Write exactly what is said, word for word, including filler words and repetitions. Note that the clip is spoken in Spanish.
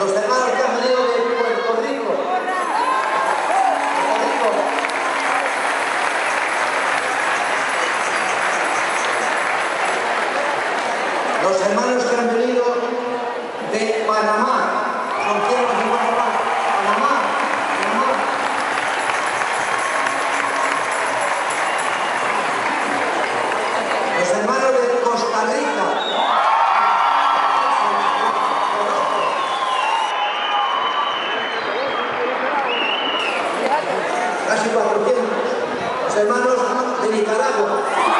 Los hermanos que han venido de Puerto Rico. Puerto Rico. Los hermanos que han venido de Panamá. Son ciento cincuenta más. Panamá. Panamá. Los hermanos de Costa Rica. Casi cuatrocientos. Los hermanos de Nicaragua.